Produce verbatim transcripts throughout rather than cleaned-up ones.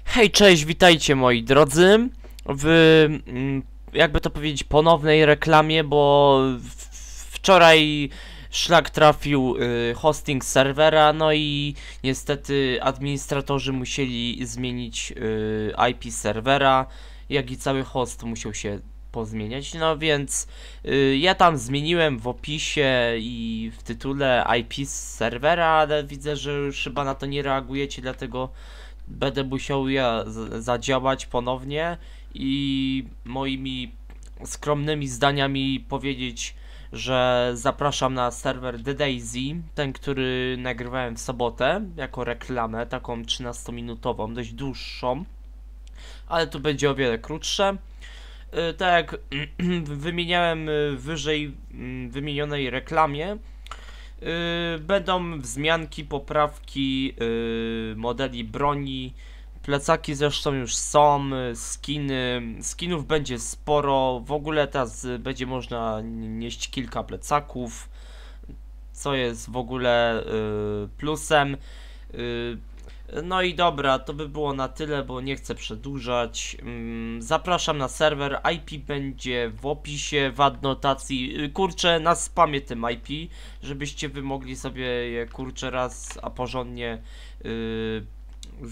Hej, cześć, witajcie moi drodzy w, mm, jakby to powiedzieć, ponownej reklamie, bo w- wczoraj szlak trafił y, hosting serwera, no i niestety administratorzy musieli zmienić y, I P serwera, jak i cały host musiał się pozmieniać, no więc y, ja tam zmieniłem w opisie i w tytule I P serwera, ale widzę, że już chyba na to nie reagujecie, dlatego będę musiał ja zadziałać ponownie i moimi skromnymi zdaniami powiedzieć, że zapraszam na serwer The Daisy, ten, który nagrywałem w sobotę, jako reklamę, taką trzynastominutową, dość dłuższą, ale tu będzie o wiele krótsze. Yy, tak jak wymieniałem wyżej wymienionej reklamie, Yy, będą wzmianki, poprawki yy, modeli broni, plecaki zresztą już są, yy, skiny, skinów będzie sporo, w ogóle teraz będzie można nieść kilka plecaków, co jest w ogóle yy, plusem. Yy, no i dobra, to by było na tyle, bo nie chcę przedłużać. Zapraszam na serwer, I P będzie w opisie, w adnotacji. Kurczę, na spamie tym I P, żebyście wy mogli sobie je kurczę raz, a porządnie yy,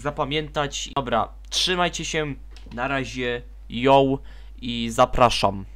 zapamiętać. Dobra, trzymajcie się, na razie, yo i zapraszam.